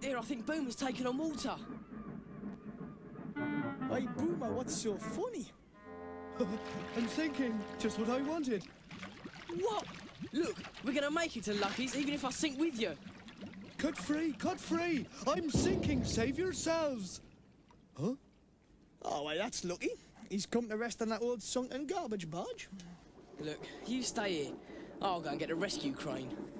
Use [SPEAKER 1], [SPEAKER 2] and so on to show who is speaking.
[SPEAKER 1] Here, I think Boomer's taken on water.
[SPEAKER 2] Hey, Boomer, what's so funny?
[SPEAKER 3] I'm sinking. Just what I wanted.
[SPEAKER 1] What? Look, we're gonna make it to Lucky's even if I sink with you.
[SPEAKER 3] Cut free, cut free. I'm sinking. Save yourselves. Huh?
[SPEAKER 2] Oh, well, that's lucky. He's come to rest on that old sunken garbage barge.
[SPEAKER 1] Look, you stay here. I'll go and get a rescue crane.